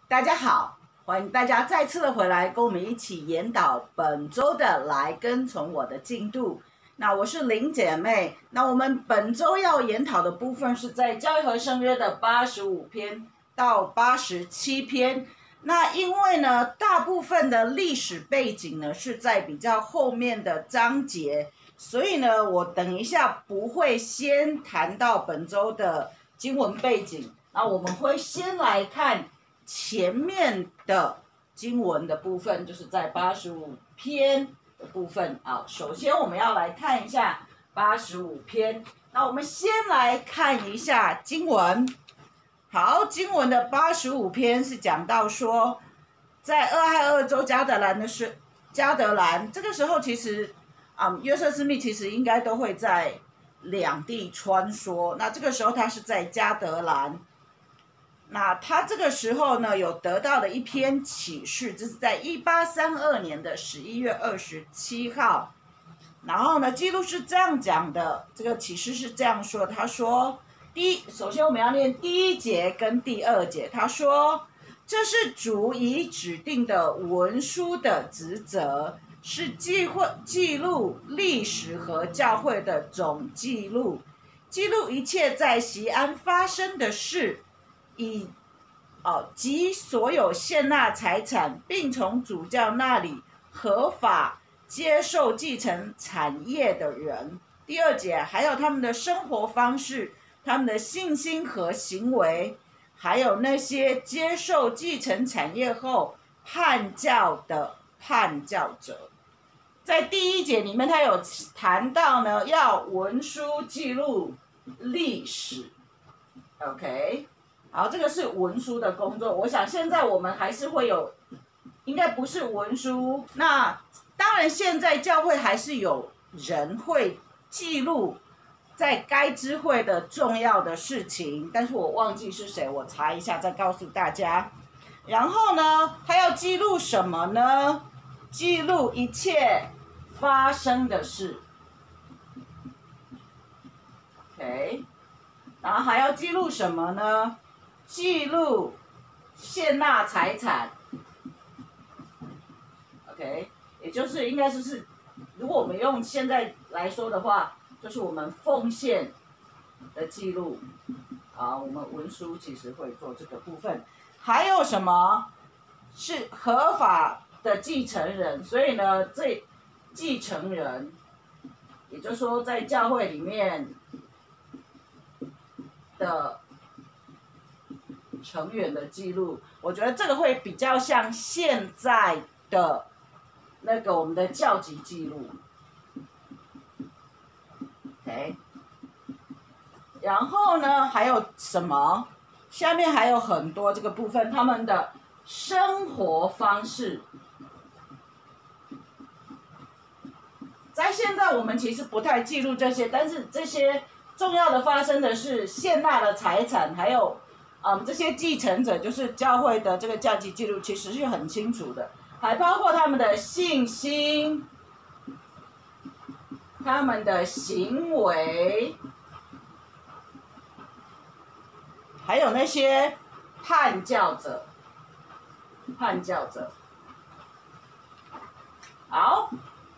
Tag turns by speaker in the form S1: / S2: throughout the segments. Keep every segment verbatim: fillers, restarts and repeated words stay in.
S1: 大家好，欢迎大家再次的回来，跟我们一起研导本周的来跟从我的进度。那我是林姐妹，那我们本周要研讨的部分是在教育和圣约的八十五篇到八十七篇。那因为呢，大部分的历史背景呢是在比较后面的章节，所以呢，我等一下不会先谈到本周的经文背景，那我们会先来看前面的经文的部分，就是在八十五篇的部分啊。首先我们要来看一下八十五篇，那我们先来看一下经文。好，经文的八十五篇是讲到说，在俄亥俄州加德兰的是加德兰，这个时候其实啊、嗯，约瑟斯密其实应该都会在两地穿梭。那这个时候他是在加德兰，那他这个时候呢有得到的一篇启示，这是在一八三二年的十一月二十七号。然后呢，记录是这样讲的，这个启示是这样说，他说。第一，首先我们要念第一节跟第二节。他说，这是主已指定的文书的职责，是记会记录历史和教会的总记录，记录一切在锡安发生的事，以哦及所有献纳财产，并从主教那里合法接受继承产业的人。第二节，还有他们的生活方式。他们的信心和行为，还有那些接受继承产业后叛教的叛教者，在第一节里面，他有谈到呢，要文书记录历史。OK， 好，这个是文书的工作。我想现在我们还是会有，应该不是文书。那当然，现在教会还是有人会记录。在该知会的重要的事情，但是我忘记是谁，我查一下再告诉大家。然后呢，他要记录什么呢？记录一切发生的事。OK， 然后还要记录什么呢？记录献纳财产。OK， 也就是应该就是，如果我们用现在来说的话。就是我们奉献的记录，啊，我们文书其实会做这个部分。还有什么是合法的继承人？所以呢，这继承人，也就是说在教会里面的成员的记录，我觉得这个会比较像现在的那个我们的教籍记录。Okay. 然后呢，还有什么？下面还有很多这个部分，他们的生活方式。在现在我们其实不太记录这些，但是这些重要的发生的是献纳的财产，还有嗯这些继承者，就是教会的这个教籍记录，其实是很清楚的，还包括他们的信心。他们的行为，还有那些叛教者，叛教者，好，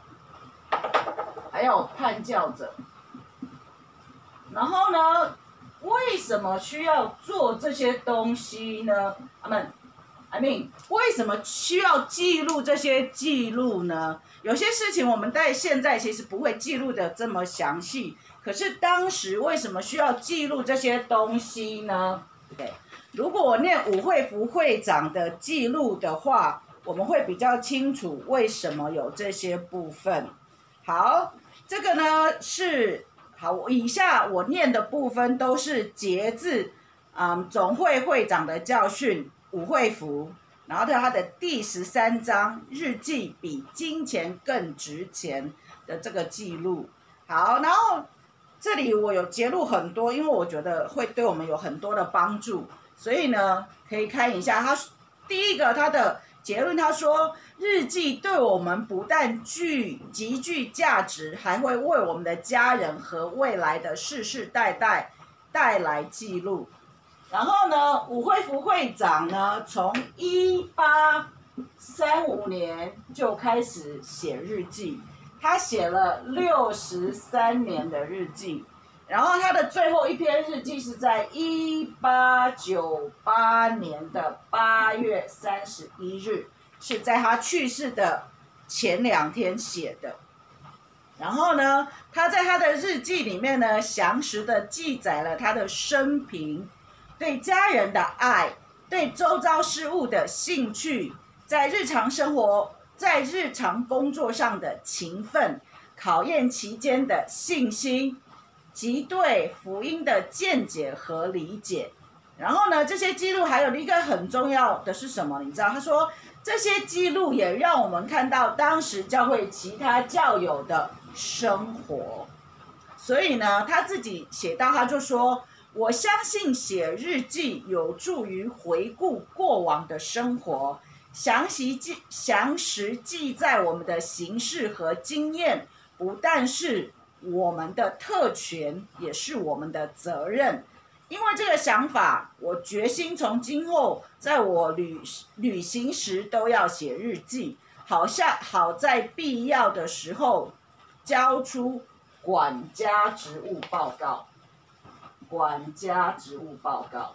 S1: 还有叛教者。然后呢，为什么需要做这些东西呢？他们 I mean， 为什么需要记录这些记录呢？有些事情我们在现在其实不会记录的这么详细，可是当时为什么需要记录这些东西呢？对，如果我念武会福会长的记录的话，我们会比较清楚为什么有这些部分。好，这个呢是好，以下我念的部分都是节自嗯总会会长的教训。武会福，然后他的第十三章日记比金钱更值钱的这个记录。好，然后这里我有截录很多，因为我觉得会对我们有很多的帮助，所以呢可以看一下。他第一个他的结论，他说日记对我们不但具极具价值，还会为我们的家人和未来的世世代代带来记录。 然后呢，伍惠孚会长呢，从一八三五年就开始写日记，他写了六十三年的日记。然后他的最后一篇日记是在一八九八年的八月三十一日，是在他去世的前两天写的。然后呢，他在他的日记里面呢，详实的记载了他的生平，对家人的爱，对周遭事物的兴趣，在日常生活、在日常工作上的勤奋，考验期间的信心，及对福音的见解和理解。然后呢，这些记录还有一个很重要的是什么？你知道，他说这些记录也让我们看到当时教会其他教友的生活。所以呢，他自己写到，他就说：“我相信写日记有助于回顾过往的生活，详细记详实记载我们的行事和经验，不但是我们的特权，也是我们的责任。因为这个想法，我决心从今后在我旅旅行时都要写日记，好像好在必要的时候交出管家职务报告。管家职务报告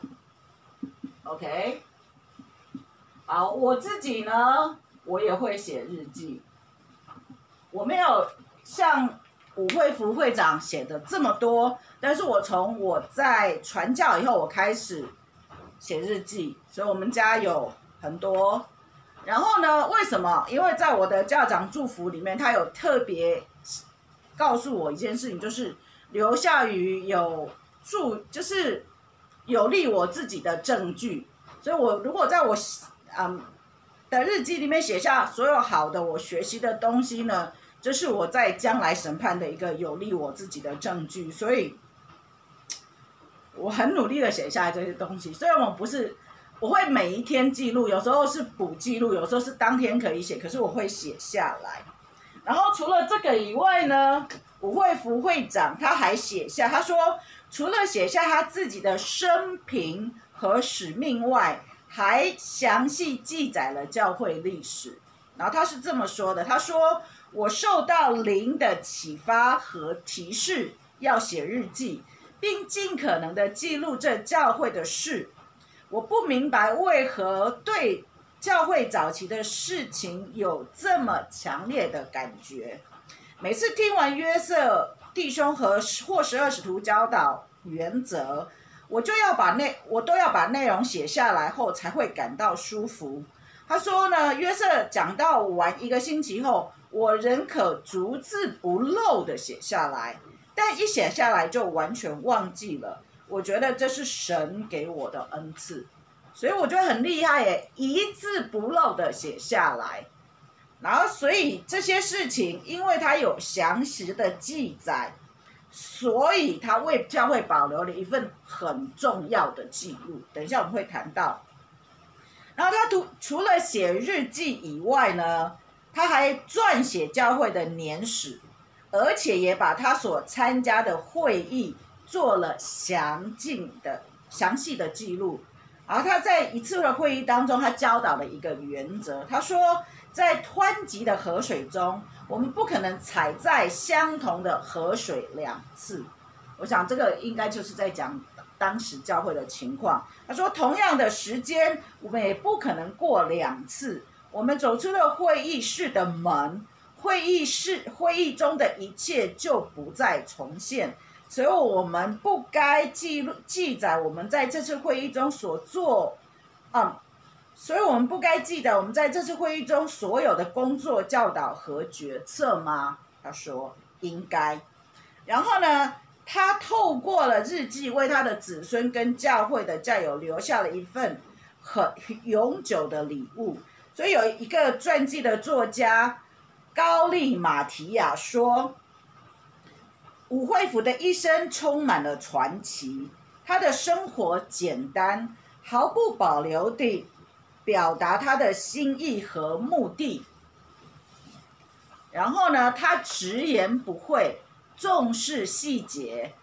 S1: ，OK。好，我自己呢，我也会写日记，我没有像伍惠孚会长写的这么多，但是我从我在传教以后，我开始写日记，所以我们家有很多。然后呢，为什么？因为在我的教长祝福里面，他有特别告诉我一件事情，就是留下于有助，就是有利我自己的证据。所以我如果在我嗯的日记里面写下所有好的我学习的东西呢，这是我在将来审判的一个有利我自己的证据，所以我很努力的写下来这些东西。虽然我不是，我会每一天记录，有时候是补记录，有时候是当天可以写，可是我会写下来。然后除了这个以外呢，伍惠孚会长他还写下，他说除了写下他自己的生平和使命外，还详细记载了教会历史。然后他是这么说的，他说：“我受到灵的启发和提示，要写日记，并尽可能的记录这教会的事。我不明白为何对教会早期的事情有这么强烈的感觉。每次听完约瑟弟兄和或十二使徒教导原则，我就要把内我都要把内容写下来后才会感到舒服。”他说呢，约瑟讲到完一个星期后，我仍可逐字不漏的写下来，但一写下来就完全忘记了。我觉得这是神给我的恩赐，所以我觉得很厉害耶，一字不漏的写下来。然后所以这些事情，因为他有详实的记载，所以他为教会保留了一份很重要的记录。等一下我们会谈到。然后他除了写日记以外呢，他还撰写教会的年史，而且也把他所参加的会议做了详尽的详细的记录。然后他在一次的会议当中，他教导了一个原则，他说在湍急的河水中，我们不可能踩在相同的河水两次。我想这个应该就是在讲当时教会的情况。他说同样的时间，我们也不可能过两次。我们走出了会议室的门，会议室会议中的一切就不再重现。所以我们不该记录记载我们在这次会议中所做，嗯，所以我们不该记载我们在这次会议中所有的工作、教导和决策吗？他说应该。然后呢，他透过了日记，为他的子孙跟教会的教友留下了一份很永久的礼物。所以有一个传记的作家高利马提亚说，伍惠孚的一生充满了传奇，他的生活简单，毫不保留地表达他的心意和目的。然后呢，他直言不讳，重视细节，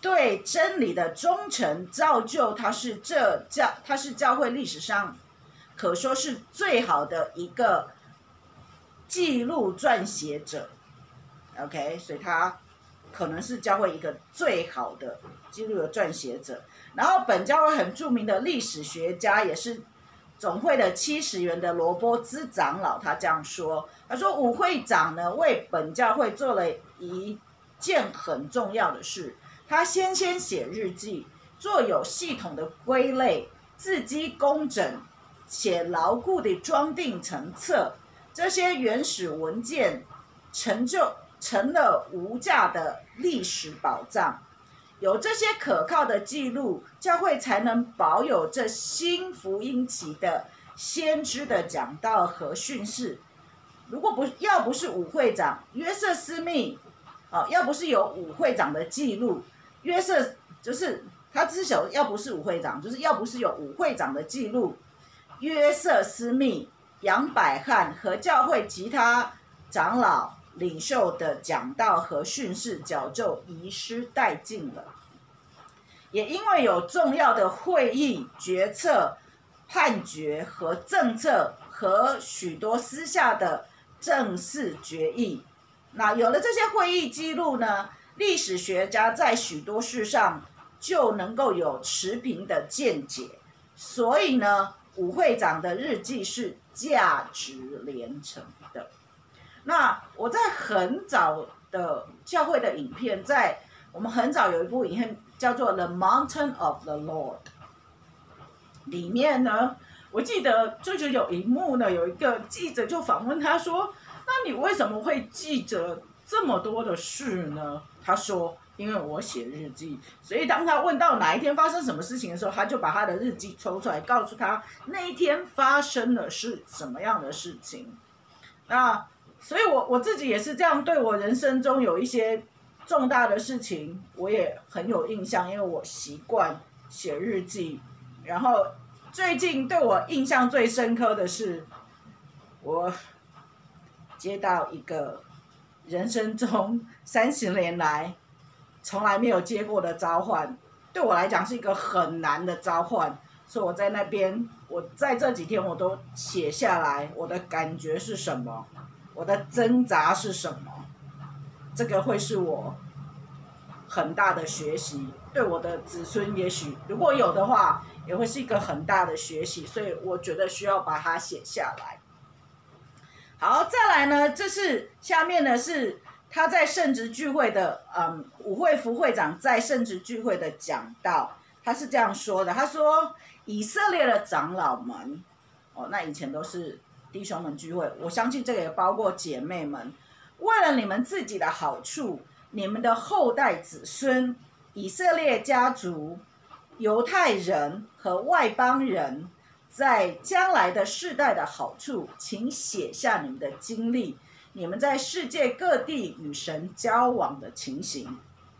S1: 对真理的忠诚造就他是这教他是教会历史上可说是最好的一个记录撰写者。OK， 所以他可能是教会一个最好的记录的撰写者。然后本教会很著名的历史学家，也是总会的七十元的罗波兹长老，他这样说：他说武会长呢为本教会做了一件很重要的事，他先先写日记，做有系统的归类，字迹工整，且牢固地装订成册。这些原始文件成就成了无价的历史宝藏。有这些可靠的记录，教会才能保有这新福音期的先知的讲道和训示。如果不要不是武会长约瑟斯密，哦，要不是有武会长的记录，约瑟就是他知晓，要不是武会长，就是要不是有武会长的记录，约瑟斯密、杨百翰和教会其他长老领袖的讲道和训示早就遗失殆尽了。也因为有重要的会议决策、判决和政策和许多私下的正式决议，那有了这些会议记录呢，历史学家在许多事上就能够有持平的见解。所以呢，武会长的日记是价值连城的。那我在很早的教会的影片，在我们很早有一部影片叫做《The Mountain of the Lord》，里面呢，我记得就是有一幕呢，有一个记者就访问他说：“那你为什么会记着这么多的事呢？”他说：“因为我写日记，所以当他问到哪一天发生什么事情的时候，他就把他的日记抽出来，告诉他那一天发生的是什么样的事情。”那所以我我自己也是这样，对我人生中有一些重大的事情，我也很有印象，因为我习惯写日记。然后最近对我印象最深刻的是，我接到一个人生中三十年来从来没有接过的召唤，对我来讲是一个很难的召唤，所以我在那边，我在这几天我都写下来，我的感觉是什么，我的挣扎是什么，这个会是我很大的学习，对我的子孙也许如果有的话，也会是一个很大的学习，所以我觉得需要把它写下来。好，再来呢，这是下面呢是他在圣职聚会的，嗯，武会副会长在圣职聚会的讲道，他是这样说的，他说以色列的长老们，哦，那以前都是弟兄们聚会，我相信这个也包括姐妹们，为了你们自己的好处，你们的后代子孙，以色列家族、犹太人和外邦人，在将来的世代的好处，请写下你们的经历，你们在世界各地与神交往的情形。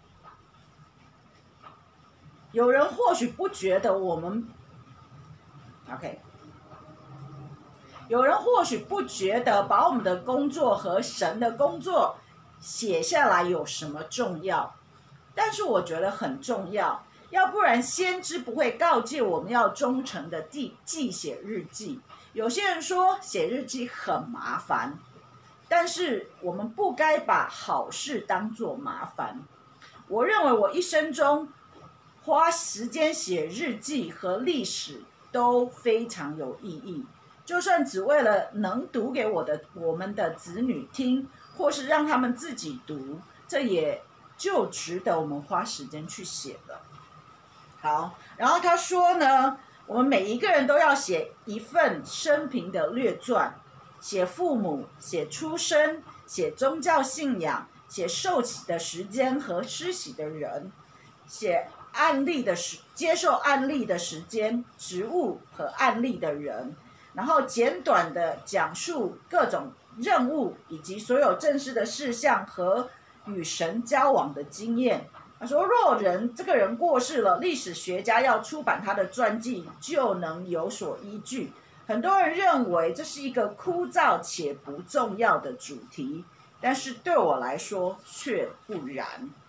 S1: 有人或许不觉得我们 ，OK， 有人或许不觉得把我们的工作和神的工作写下来有什么重要，但是我觉得很重要。要不然先知不会告诫我们要忠诚的记记写日记。有些人说写日记很麻烦，但是我们不该把好事当作麻烦。我认为我一生中花时间写日记和历史都非常有意义，就算只为了能读给我的我们的子女听，或是让他们自己读，这也就值得我们花时间去写了。好，然后他说呢，我们每一个人都要写一份生平的略传，写父母，写出生，写宗教信仰，写受洗的时间和施洗的人，写案例的时接受案例的时间、职务和案例的人，然后简短的讲述各种任务以及所有正式的事项和与神交往的经验。他说，若人这个人过世了，历史学家要出版他的传记就能有所依据。很多人认为这是一个枯燥且不重要的主题，但是对我来说却不然。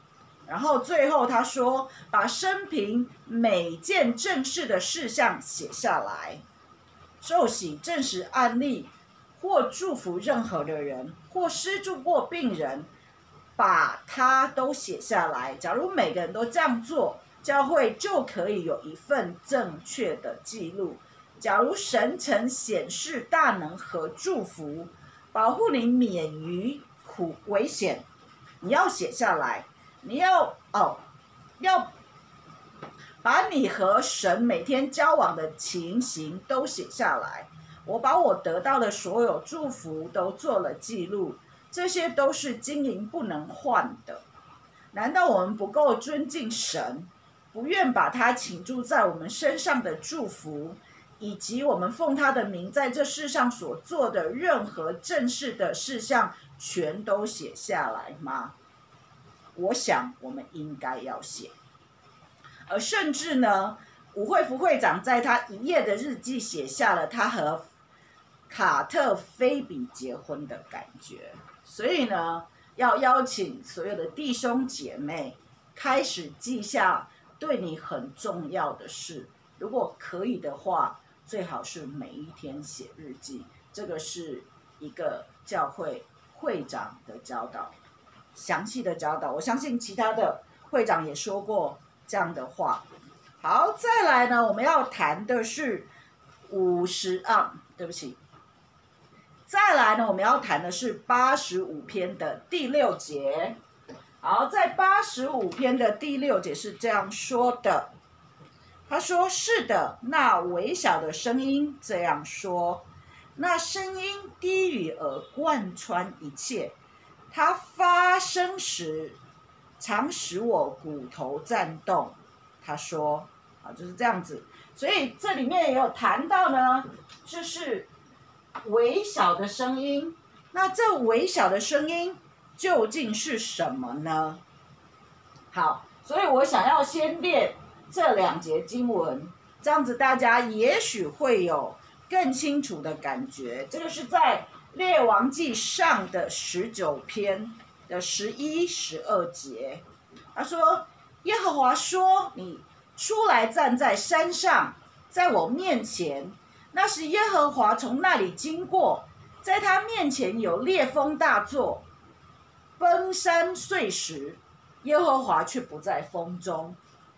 S1: 然后最后他说，把生平每件正事的事项写下来，受洗证实案例，或祝福任何的人，或施助过病人，把它都写下来。假如每个人都这样做，教会就可以有一份正确的记录。假如神曾显示大能和祝福，保护你免于苦危险，你要写下来。你要哦，要把你和神每天交往的情形都写下来。我把我得到的所有祝福都做了记录，这些都是金银不能换的。难道我们不够尊敬神，不愿把他倾注在我们身上的祝福，以及我们奉他的名在这世上所做的任何正式的事项，全都写下来吗？我想我们应该要写。而甚至呢，吴惠福会长在他一页的日记写下了他和卡特菲比结婚的感觉。所以呢，要邀请所有的弟兄姐妹开始记下对你很重要的事，如果可以的话，最好是每一天写日记。这个是一个教会会长的教导，详细的教导，我相信其他的会长也说过这样的话。好，再来呢，我们要谈的是五十啊，对不起，再来呢，我们要谈的是八十五篇的第六节。好，在八十五篇的第六节是这样说的，他说：“是的，那微小的声音这样说，那声音低语而贯穿一切。它发声时，常使我骨头颤动。”他说：“啊，就是这样子。”所以这里面也有谈到呢，就是微小的声音。那这微小的声音究竟是什么呢？好，所以我想要先列这两节经文，这样子大家也许会有更清楚的感觉。这个是在列王纪上的十九篇的十一、十二节。他说：“耶和华说，你出来站在山上，在我面前。那时耶和华从那里经过，在他面前有烈风大作，崩山碎石，耶和华却不在风中。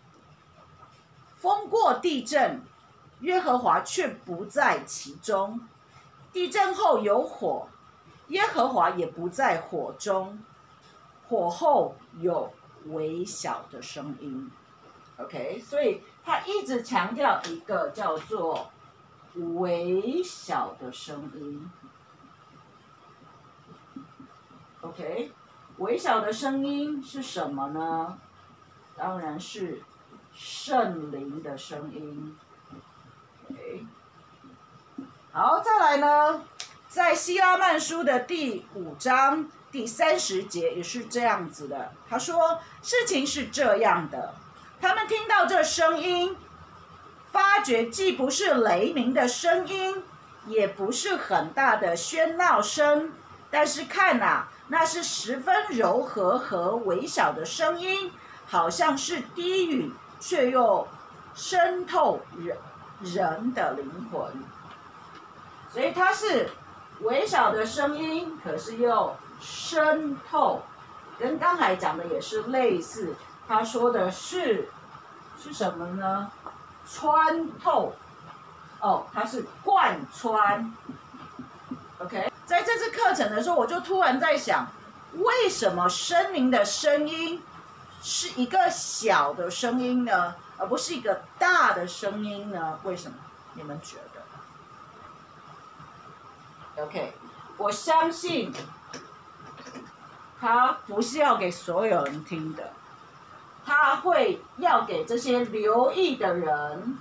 S1: 风过地震，耶和华却不在其中。地震后有火，耶和华也不在火中。火后有微小的声音。” OK， 所以他一直强调一个叫做微小的声音。OK， 微小的声音是什么呢？当然是圣灵的声音。OK， 好，再来呢，在希拉曼书的第五章第三十节也是这样子的。他说，事情是这样的。他们听到这声音，发觉既不是雷鸣的声音，也不是很大的喧闹声，但是看啊，那是十分柔和和微小的声音，好像是低语，却又渗透人人的灵魂。所以它是微小的声音，可是又渗透，跟刚才讲的也是类似。他说的是是什么呢？穿透，哦，它是贯穿。OK， 在这次课程的时候，我就突然在想，为什么声明的声音是一个小的声音呢，而不是一个大的声音呢？为什么？你们觉得 ？OK， 我相信它不是要给所有人听的。他会要给这些留意的人，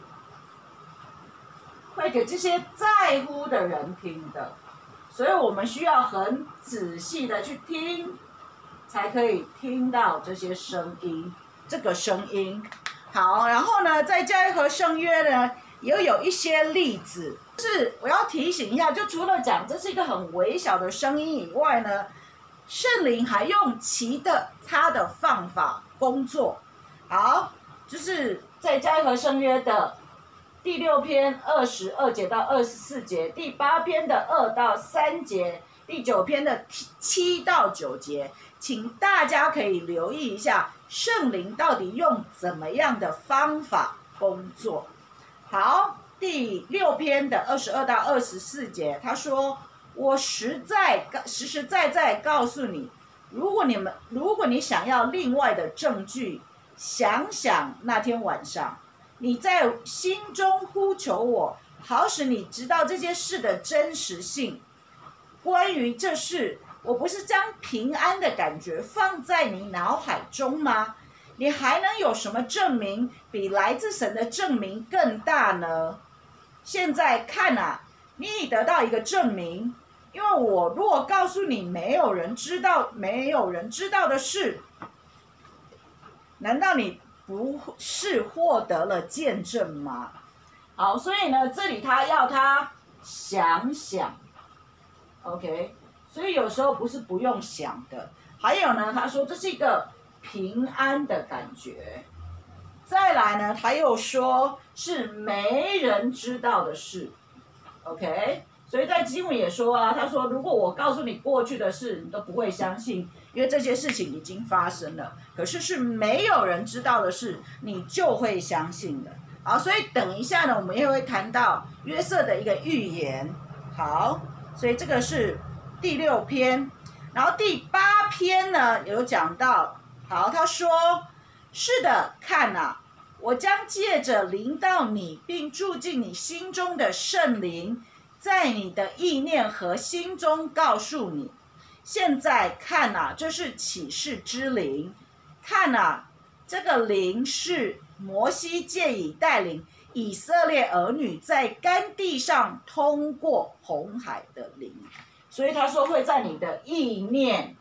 S1: 会给这些在乎的人听的，所以我们需要很仔细的去听，才可以听到这些声音。这个声音，好，然后呢，在教会和圣约呢，也有一些例子。是我要提醒一下，就除了讲这是一个很微小的声音以外呢，圣灵还用其的他的方法。 工作。好，就是在加和圣约的第六篇二十二节到二十四节，第八篇的二到三节，第九篇的七到九节，请大家可以留意一下圣灵到底用怎么样的方法工作。好，第六篇的二十二到二十四节，他说：“我实在实实在在告诉你，如果你们如果你想要另外的证据，想想那天晚上你在心中呼求我，好使你知道这些事的真实性。关于这事，我不是将平安的感觉放在你脑海中吗？你还能有什么证明比来自神的证明更大呢？现在看啊，你已得到一个证明，因为我若告诉你没有人知道没有人知道的事，难道你不是获得了见证吗？”好，所以呢，这里他要他想想 ，OK， 所以有时候不是不用想的。还有呢，他说这是一个平安的感觉。再来呢，他又说是没人知道的事 ，OK， 所以在经文也说啊，他说如果我告诉你过去的事，你都不会相信，因为这些事情已经发生了。可是是没有人知道的事，你就会相信的。好，所以等一下呢，我们也会谈到约瑟的一个预言。好，所以这个是第六篇，然后第八篇呢有讲到，好，他说：“是的，看啊，我将借着临到你并住进你心中的圣灵，在你的意念和心中告诉你。现在看啊，这是启示之灵，看啊，这个灵是摩西借以带领以色列儿女在干地上通过红海的灵。”所以他说会在你的意念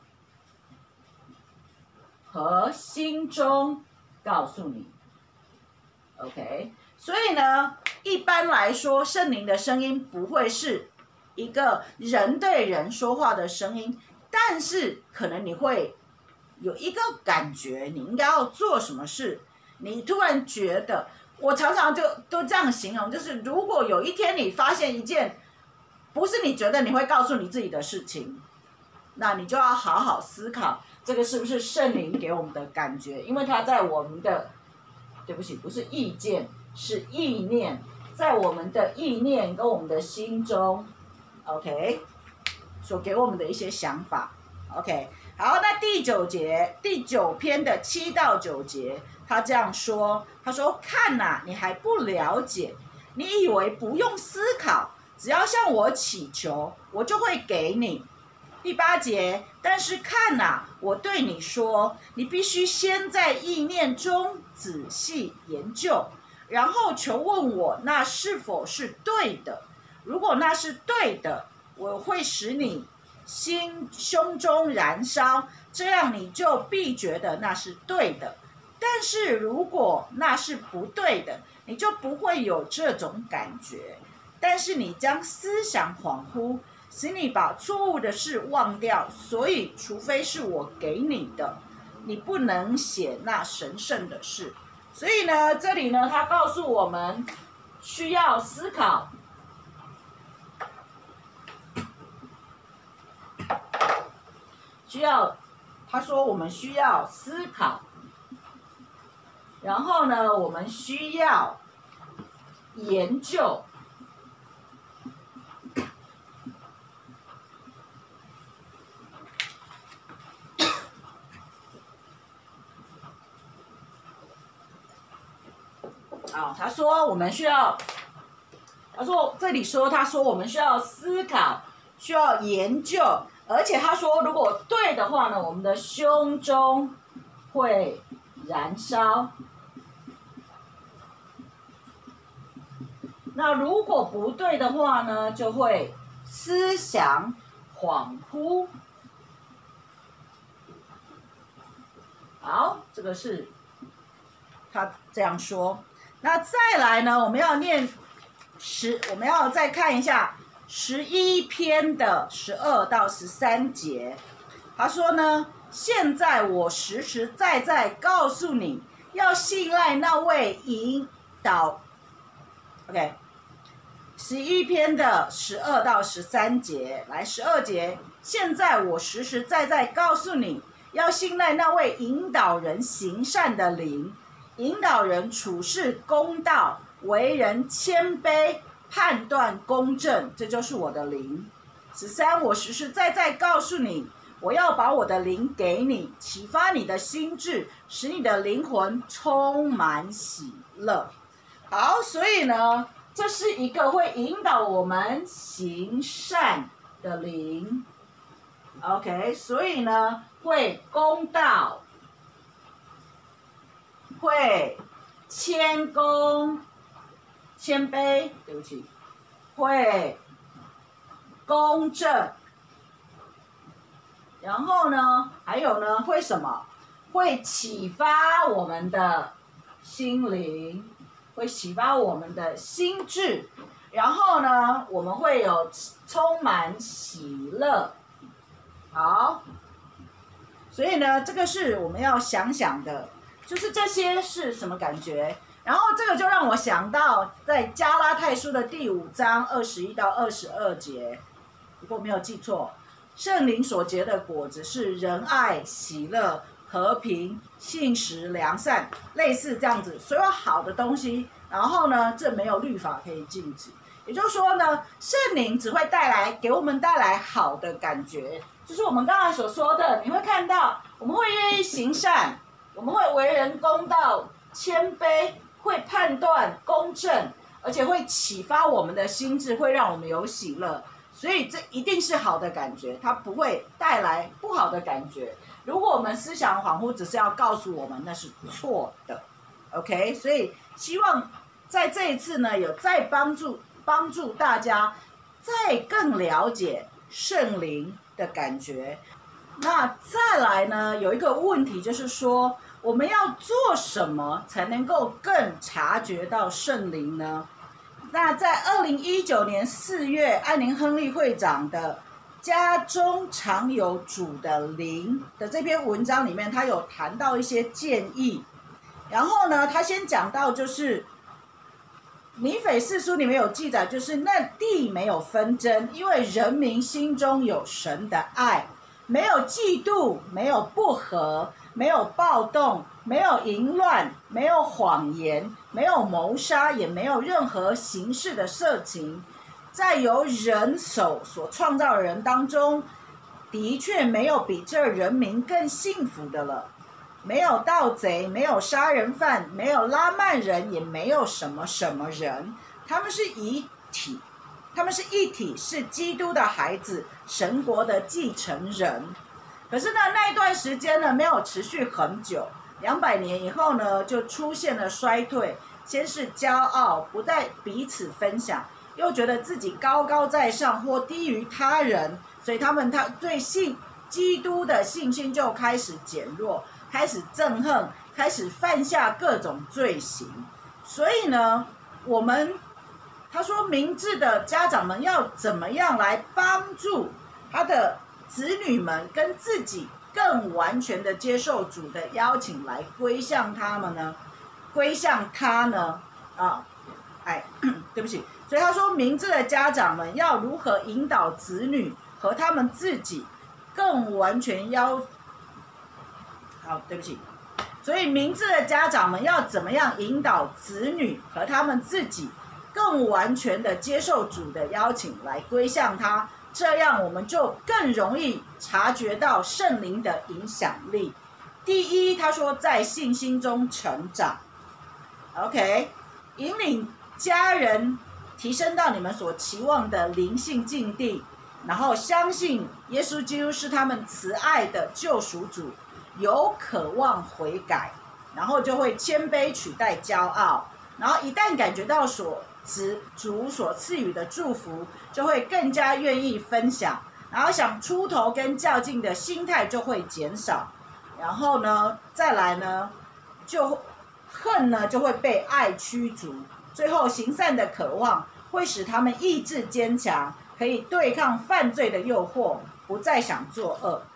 S1: 和心中告诉你 ，OK。所以呢，一般来说，圣灵的声音不会是一个人对人说话的声音，但是可能你会有一个感觉，你应该要做什么事。你突然觉得，我常常就都这样形容，就是如果有一天你发现一件不是你觉得你会告诉你自己的事情，那你就要好好思考，这个是不是圣灵给我们的感觉？因为它在我们的，对不起，不是意见，是意念，在我们的意念跟我们的心中 ，OK， 所给我们的一些想法 ，OK。好，那第九节，第九篇的七到九节，他这样说，他说：“看哪、啊，你还不了解，你以为不用思考，只要向我祈求，我就会给你。”第八节，但是看哪、啊，我对你说，你必须先在意念中仔细研究，然后求问我那是否是对的。如果那是对的，我会使你心胸中燃烧，这样你就必觉得那是对的。但是如果那是不对的，你就不会有这种感觉。但是你将思想恍惚，使你把错误的事忘掉，所以除非是我给你的，你不能写那神圣的事。所以呢，这里呢，他告诉我们需要思考，需要，他说我们需要思考，然后呢，我们需要研究。啊，他说我们需要，他说这里说，他说我们需要思考，需要研究，而且他说如果对的话呢，我们的胸中会燃烧。那如果不对的话呢，就会思想恍惚。好，这个是他这样说。那再来呢，我们要念十，我们要再看一下十一篇的十二到十三节。他说呢， 现在我实实在在告诉你，要信赖那位引导。OK， 十一篇的十二到十三节，来十二节。现在我实实在在告诉你，要信赖那位引导人行善的灵，引导人处事公道，为人谦卑，判断公正，这就是我的灵。十三，我实实在在告诉你，我要把我的灵给你，启发你的心智，使你的灵魂充满喜乐。好，所以呢，这是一个会引导我们行善的灵。OK， 所以呢，会公道，会谦恭，谦卑，对不起，会公正，然后呢，还有呢，会什么？会启发我们的心灵，会启发我们的心智，然后呢，我们会有充满喜乐。好，所以呢，这个是我们要想想的，就是这些是什么感觉？然后这个就让我想到，在加拉太书的第五章二十一到二十二节，如果没有记错，圣灵所结的果子是仁爱、喜乐、和平、信实、良善，类似这样子，所有好的东西。然后呢，这没有律法可以禁止，也就是说呢，圣灵只会带来给我们带来好的感觉。就是我们刚才所说的，你会看到我们会愿意行善，我们会为人公道、谦卑，会判断公正，而且会启发我们的心智，会让我们有喜乐。所以这一定是好的感觉，它不会带来不好的感觉。如果我们思想恍惚，只是要告诉我们那是错的。OK， 所以希望在这一次呢，有再帮助帮助大家再更了解圣灵的感觉。那再来呢，有一个问题就是说，我们要做什么才能够更察觉到圣灵呢？那在二零一九年四月，安宁亨利会长的《家中常有主的灵》的这篇文章里面，他有谈到一些建议。然后呢，他先讲到就是尼腓四书里面有记载，就是那地没有纷争，因为人民心中有神的爱，没有嫉妒，没有不和，没有暴动，没有淫乱，没有谎言，没有谋杀，也没有任何形式的色情。在由人手所创造的人当中，的确没有比这人民更幸福的了。没有盗贼，没有杀人犯，没有拉曼人，也没有什么什么人，他们是一体，他们是一体，是基督的孩子，神国的继承人。可是呢，那一段时间呢，没有持续很久，两百年以后呢，就出现了衰退。先是骄傲，不再彼此分享，又觉得自己高高在上或低于他人，所以他们他对信基督的信心就开始减弱，开始憎恨，开始犯下各种罪行。所以呢，我们他说明智的家长们要怎么样来帮助他的子女们跟自己更完全的接受主的邀请，来归向他们呢？归向他呢？啊，哎，对不起。所以他说，明智的家长们要如何引导子女和他们自己更完全邀。好，对不起。所以明智的家长们要怎么样引导子女和他们自己更完全的接受主的邀请，来归向他？这样我们就更容易察觉到圣灵的影响力。第一，他说在信心中成长。OK， 引领家人提升到你们所期望的灵性境地，然后相信耶稣基督是他们慈爱的救赎主，有渴望悔改，然后就会谦卑取代骄傲，然后一旦感觉到所主所赐予的祝福，就会更加愿意分享，然后想出头跟较劲的心态就会减少，然后呢，再来呢，就恨呢就会被爱驱逐，最后行善的渴望会使他们意志坚强，可以对抗犯罪的诱惑，不再想作恶。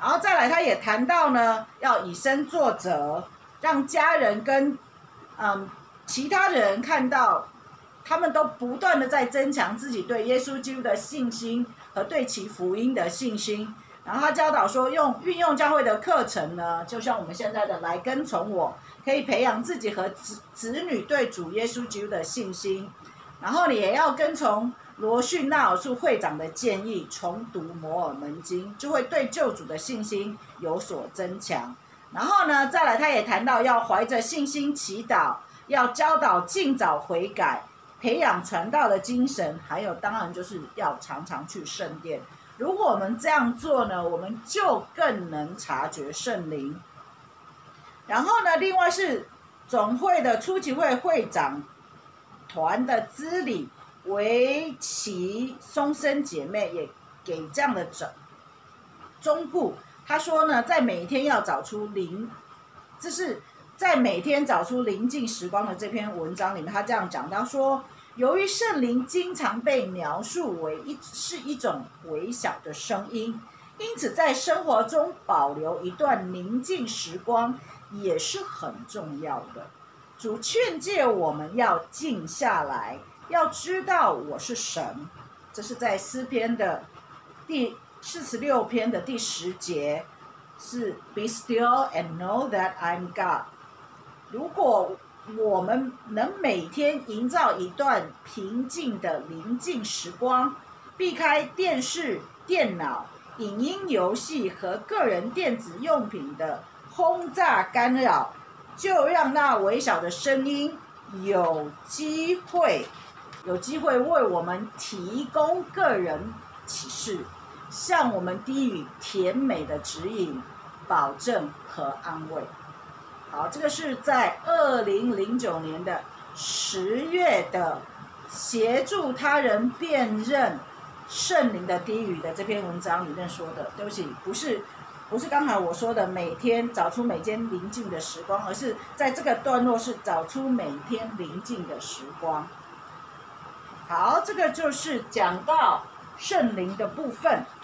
S1: 然后再来，他也谈到呢，要以身作则，让家人跟嗯其他人看到，他们都不断的在增强自己对耶稣基督的信心和对其福音的信心。然后他教导说，用运用教会的课程呢，就像我们现在的来跟从我，可以培养自己和子子女对主耶稣基督的信心。然后你也要跟从罗逊纳尔素会长的建议，重读摩尔门经，就会对救主的信心有所增强。然后呢，再来他也谈到要怀着信心祈祷，要教导尽早悔改，培养传道的精神，还有当然就是要常常去圣殿。如果我们这样做呢，我们就更能察觉圣灵。然后呢，另外是总会的初期会会长团的资理维奇松生姐妹也给这样的忠告，她说呢，在每天要找出灵，这是在每天找出临近时光的这篇文章里面，她这样讲到说，由于圣灵经常被描述为一是一种微小的声音，因此在生活中保留一段宁静时光也是很重要的。主劝诫我们要静下来，要知道我是神，这是在诗篇的第四十六篇的第十节，是 Be still and know that I'm God。 如果我们能每天营造一段平静的宁静时光，避开电视、电脑、影音游戏和个人电子用品的轰炸干扰，就让那微小的声音有机会有机会为我们提供个人启示，向我们低语甜美的指引、保证和安慰。好，这个是在二零零九年的十月的协助他人辨认圣灵的低语的这篇文章里面说的。对不起，不是不是刚才我说的每天找出每天宁静的时光，而是在这个段落是找出每天宁静的时光。好，这个就是讲到圣灵的部分。